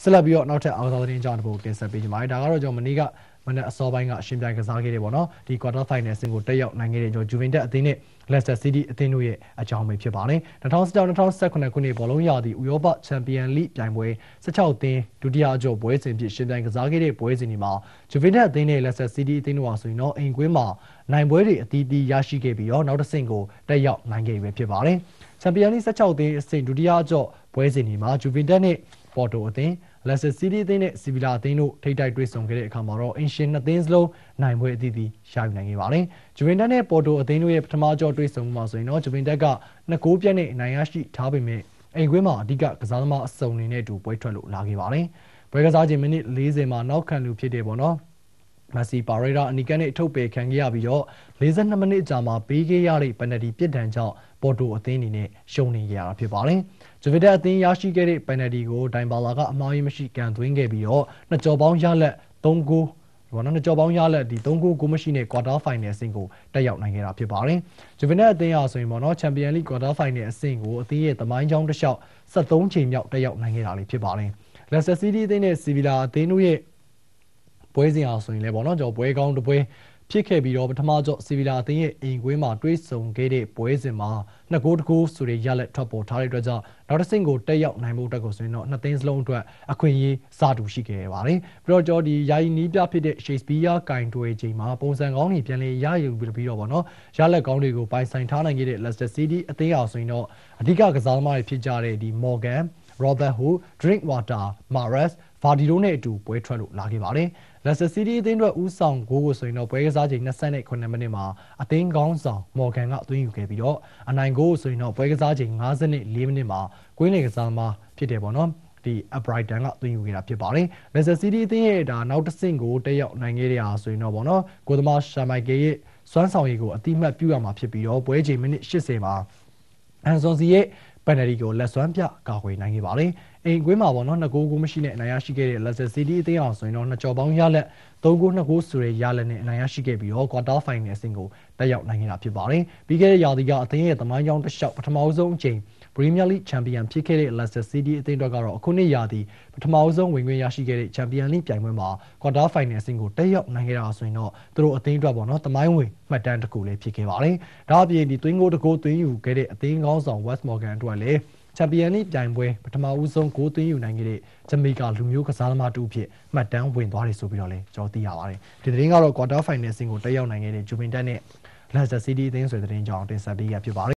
ဆက်လက်ပြီးတော့နောက်ထပ်အားကစားသတင်းကြောင်းတစ်ပုဒ်တင်ဆက်ပေးကြပါမယ်ဒါကတော့ကျွန်တော်မနေ့ကမနေ့အစောပိုင်းကအရှင်ပြိုင်ကစားခဲ့တယ်ပေါ့နော်ဒီ quarter final အဆင့်ကိုတက်ရောက်နိုင်ခဲ့တဲ့ကျွန်တော် Juventus အသင်းနဲ့ Leicester City အသင်းတို့ရဲ့အကြောင်းပဲဖြစ်ပါတယ်2016-2019ခုနှစ်ဘောလုံးရာသီဥရောပချန်ပီယံလိပြိုင်ပွဲ16သင်းဒုတိယအကျော်ပွဲစဉ်ဖြစ်ရှင်ပြိုင်ကစားခဲ့တဲ့ပွဲစဉ်ဒီမှာ Juventus အသင်းနဲ့ Leicester City အသင်းတို့ဟာဆိုရင်တော့အိမ်ကွင်းမှာနိုင်ပွဲတွေအသီးသီးရရှိခဲ့ပြီးတော့နောက်တစ်ဆင့်ကိုတက်ရောက်နိုင်ခဲ့ပြီဖြစ်ပါတယ်ချန်ပီယံလိ16သင်းအဆင့်ဒုတိယအကျော်ပွဲစဉ်ဒီမှာ Juventus နဲ့ Porto အသင်းLeicester City အသင်းနဲ့ Sevilla အသင်းတို့ထိပ်တိုက်တွေ့ဆုံခဲ့တဲ့အခါမှာတော့အင်ရှင်နှစ်သင်းစလုံးနိုင်ပွဲအသီးသီးရယူနိုင်ခဲ့ပါတယ်။ Juventus နဲ့ Porto အသင်းတို့ရဲ့ပထမကြောတွေ့ဆုံမှုမှာဆိုရင်တော့ Juventus က2ဂိုးပြတ်နဲ့နိုင်ရရှိထားပေမဲ့အိမ်ကွင်းမှာအဓိကကစားသမားအစုံနေနဲ့အတူပွဲထွက်လို့လာခဲ့ပါတယ်။ပွဲကစားချိန်မိနစ်40မှာနောက်ခံလူဖြစ်တယ်ပေါ့နော်။ Messi Parreira အနီကန်နဲ့အထုတ်ပယ်ခံခဲ့ရပြီးတော့42မိနစ်ကြာမှာပေးခဲ့ရတဲ့ပယ်နယ်တီပြစ်ဒဏ်ကြောင့်ပေါ်တိုအသင်းအနေနဲ့ရှုံးနေကြရတာဖြစ်ပါတယ်။ဂျူဗင်တက်အသင်းရရှိခဲ့တဲ့ပယ်နယ်တီကိုဒိုင်ဘာလာကအမှားယွင်းမရှိကန်သွင်းခဲ့ပြီးတော့နှစ်ကြော်ပေါင်းရလက်3ဂိုးဘောနော်နှစ်ကြော်ပေါင်းရလက်ဒီ3ဂိုးကိုမရှိနဲ့ကွာတာဖိုင်နယ်အဆင့်ကိုတက်ရောက်နိုင်ခဲ့တာဖြစ်ပါတယ်။ဂျူဗင်တက်အသင်းဟာဆိုရင်ပေါ့နော်ချန်ပီယံလိကွာတာဖိုင်နယ်အဆင့်ကိုအသင်းရဲ့သမိုင်းကြောင်းတစ်လျှောက်73ချိန်မြောက်တက်ရောက်နိုင်ခဲ့တာလေးဖြစ်ပါတယ်။ Leicester City အသင်းနဲ့ Sevilla အသင်းတို့ရဲ့ပွဲစဉ်အားဆိုရင်လည်းပေါ့နော်ကျွန်တော်ပွဲကောင်းတစ်ပွဲဖြစ်ခဲ့ပြီးတော့ပထမကြော့ Sevilla အသင်းရဲ့အိမ်ကွင်းမှာတွေးဆုံခဲ့တဲ့ပွဲစဉ်မှာ2ဂိုး1ဂိုးဆိုတဲ့ရလက်ထွက်ပေါ်ထားတဲ့အတွက်ကြောင့်နောက်တစ်ဆင့်ကိုတက်ရောက်နိုင်မှုအတွက်ကိုဆိုရင်တော့နှစ်သင်းစလုံးအတွက်အခွင့်အရေးစတူရှိခဲ့ပါတယ်ပြီးတော့ကျွန်တော်ဒီယာယီနီးပြဖြစ်တဲ့ Shakespeare ကင်တွယ်ချိန်မှာပုံစံကောင်းတွေပြန်လည်ရယူပြီးတော့ပေါ့နော်ရလက်ကောင်းတွေကိုပိုင်ဆိုင်ထားနိုင်ခဲ့တဲ့ Leicester City အသင်းအားဆိုရင်တော့အဓိကကစားသမားတွေဖြစ်ကြတဲ့ဒီ Morgan Robert Ho Drinkwater Mahrez Vardy တို့နဲ့အတူပွဲထွက်လို့လာခဲ့ပါတယ်။ Leicester City အသင်းအတွက်ဦးဆောင်ဂိုးကိုဆိုရင်တော့ပွဲကစားချိန်29မိနစ်မှာအသင်းကောင်းဆောင် Morgan ကသွင်းယူခဲ့ပြီးတော့အနိုင်ဂိုးကိုဆိုရင်တော့ပွဲကစားချိန်54မိနစ်မှာကွင်းလေကစားသမားဖြစ်တယ်ပေါ့နော်။ဒီ Brighton ကသွင်းယူခဲ့တာဖြစ်ပါတယ်။ Leicester City အသင်းရဲ့ဒါနောက်တစ်ဆင့်ကိုတက်ရောက်နိုင်ခဲ့တဲ့အားဆိုရင်တော့ပေါ့နော်။ကိုသမားရှာမိုက်ကယ်ရဲ့စွမ်းဆောင်ရည်ကိုအတိအမှတ်ပြုရမှာဖြစ်ပြီးတော့ပွဲချိန်မိနစ်80မှာအန်ဆွန်စီရဲ့ပယ်နယ်တီကိုလက်စွမ်းပြကာကွယ်နိုင်ခဲ့ပါတယ်။အိမ်ကွင်းမှာပေါ့နော်2ဂိုးမရှိနဲ့အနိုင်ရရှိခဲ့တဲ့ Leicester City အသင်းအောင်ဆိုရင်တော့နှစ်ကြော်ပေါင်းရလက်3ဂိုး2ဂိုးဆိုတဲ့ရလက်နဲ့အနိုင်ရရှိခဲ့ပြီးတော့ quarter final အဆင့်ကိုတက်ရောက်နိုင်ခဲ့တာဖြစ်ပါတယ်။ပြီးခဲ့တဲ့ရာသီကအသင်းရဲ့သမိုင်းကြောင်းတစ်လျှောက်ပထမဆုံးအကြိမ် Premier League Champion ဖြစ်ခဲ့တဲ့ Leicester City အသင်းတို့ကတော့အခုနှစ်ရာသီပထမဆုံးဝင်ခွင့်ရရှိခဲ့တဲ့ Champion League ပြိုင်ပွဲမှာ quarter final အဆင့်ကိုတက်ရောက်နိုင်ခဲ့တာဆိုရင်တော့သူတို့အသင်းအတွက်ပေါ့နော်သမိုင်းဝင်မှတ်တမ်းတစ်ခုလေးဖြစ်ခဲ့ပါတယ်။ဒါအပြင်ဒီသွင်းဂိုးတစ်ဂိုးသွင်းယူခဲ့တဲ့အသင်းကောင်းဆောင် Wes Morgan အတွက်လည်းချန်ပီယံလိပြိုင်ပွဲပထမဦးဆုံးဂိုးသွင်းယူနိုင်ခဲ့တဲ့ဂျမေကာလူမျိုးကစားသမားတူအဖြစ်မှတ်တမ်းဝင်သွားတယ်ဆိုပြီးတော့လည်းကျွန်တော်သိရပါတယ်။ဒီသတင်းကတော့ quarter final အဆင့်ကိုတက်ရောက်နိုင်ခဲ့တဲ့ Juventus နဲ့ Leicester City အသင်းဆိုတဲ့သတင်းကြောင်းတင်ဆက်ပေးရဖြစ်ပါတယ်